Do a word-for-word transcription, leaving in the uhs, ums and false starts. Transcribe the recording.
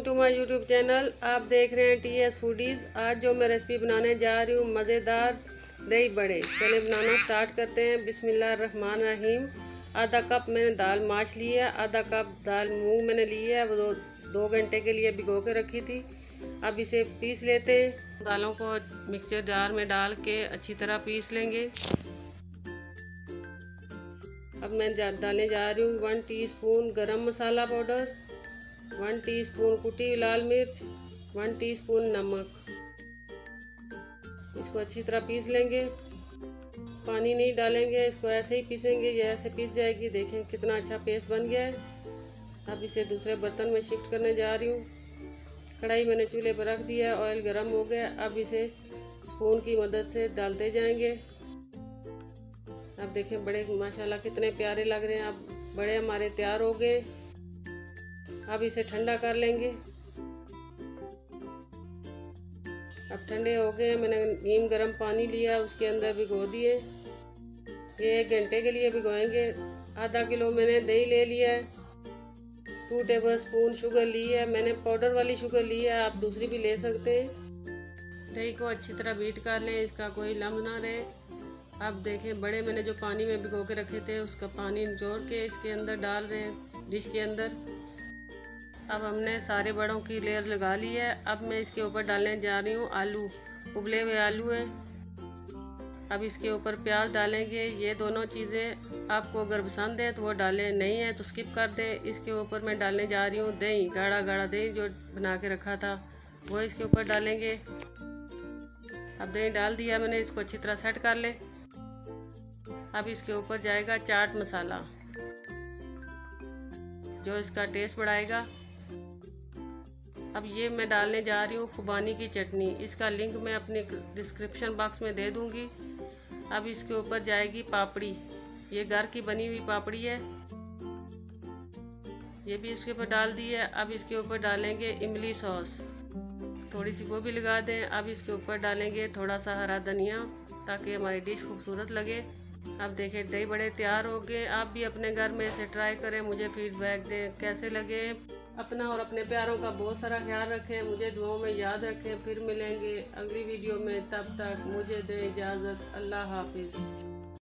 To my YouTube channel. आप देख रहे हैं टी एस फूडीज़। आज जो मैं रेसिपी बनाने जा रही हूँ मज़ेदार दही बड़े। चले बनाना स्टार्ट करते हैं। बिस्मिल्लाहिर्रहमानिर्रहीम। आधा कप मैंने दाल माश ली है, आधा कप दाल मूंग मैंने ली है, वो दो दो घंटे के लिए भिगो के रखी थी। अब इसे पीस लेते हैं। दालों को मिक्सचर जार में डाल के अच्छी तरह पीस लेंगे। अब मैं डालने जा रही हूँ वन टीस्पून गरम मसाला पाउडर, वन टीस्पून कुटी लाल मिर्च, वन टीस्पून नमक। इसको अच्छी तरह पीस लेंगे। पानी नहीं डालेंगे, इसको ऐसे ही पीसेंगे। ये ऐसे पीस जाएगी। देखें कितना अच्छा पेस्ट बन गया है। अब इसे दूसरे बर्तन में शिफ्ट करने जा रही हूँ। कढ़ाई मैंने चूल्हे पर रख दिया, ऑयल गर्म हो गया। अब इसे स्पून की मदद से डालते जाएंगे। अब देखें बड़े माशाल्लाह कितने प्यारे लग रहे हैं। अब बड़े हमारे तैयार हो गए। अब इसे ठंडा कर लेंगे। अब ठंडे हो गए। मैंने नीम गर्म पानी लिया, उसके अंदर भिगो दिए। ये एक घंटे के लिए भिगोएंगे। आधा किलो मैंने दही ले लिया है, टू टेबल स्पून शुगर ली है। मैंने पाउडर वाली शुगर ली है, आप दूसरी भी ले सकते हैं। दही को अच्छी तरह बीट कर लें, इसका कोई लम्ब ना रहे। अब देखें बड़े मैंने जो पानी में भिगो के रखे थे उसका पानी निचोड़ के इसके अंदर डाल रहे हैं, डिश के अंदर। अब हमने सारे बड़ों की लेयर लगा ली है। अब मैं इसके ऊपर डालने जा रही हूँ आलू, उबले हुए आलू हैं। अब इसके ऊपर प्याज डालेंगे। ये दोनों चीज़ें आपको अगर पसंद है तो वो डालें, नहीं है तो स्किप कर दें। इसके ऊपर मैं डालने जा रही हूँ दही, गाढ़ा गाढ़ा दही जो बना के रखा था वो इसके ऊपर डालेंगे। अब दही डाल दिया मैंने, इसको अच्छी तरह सेट कर लें। अब इसके ऊपर जाएगा चाट मसाला जो इसका टेस्ट बढ़ाएगा। अब ये मैं डालने जा रही हूँ खुबानी की चटनी। इसका लिंक मैं अपने डिस्क्रिप्शन बॉक्स में दे दूँगी। अब इसके ऊपर जाएगी पापड़ी, ये घर की बनी हुई पापड़ी है, ये भी इसके ऊपर डाल दी है। अब इसके ऊपर डालेंगे इमली सॉस, थोड़ी सी वो भी लगा दें। अब इसके ऊपर डालेंगे थोड़ा सा हरा धनिया ताकि हमारी डिश खूबसूरत लगे। अब देखें दही बड़े तैयार हो गए। आप भी अपने घर में इसे ट्राई करें, मुझे फीडबैक दें कैसे लगे। अपना और अपने प्यारों का बहुत सारा ख्याल रखें, मुझे दुआओं में याद रखें। फिर मिलेंगे अगली वीडियो में, तब तक मुझे दें इजाज़त। अल्लाह हाफिज़।